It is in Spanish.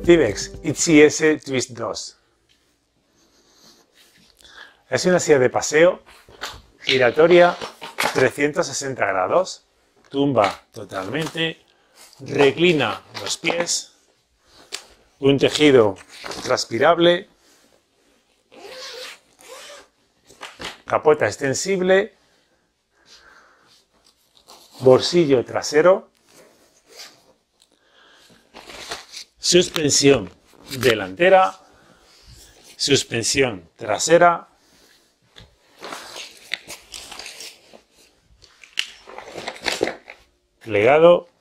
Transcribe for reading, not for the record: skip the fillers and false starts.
Timex ITS Twist 2. Es una silla de paseo giratoria 360 grados, tumba totalmente, reclina los pies, un tejido transpirable, capota extensible, bolsillo trasero, suspensión delantera, suspensión trasera, plegado,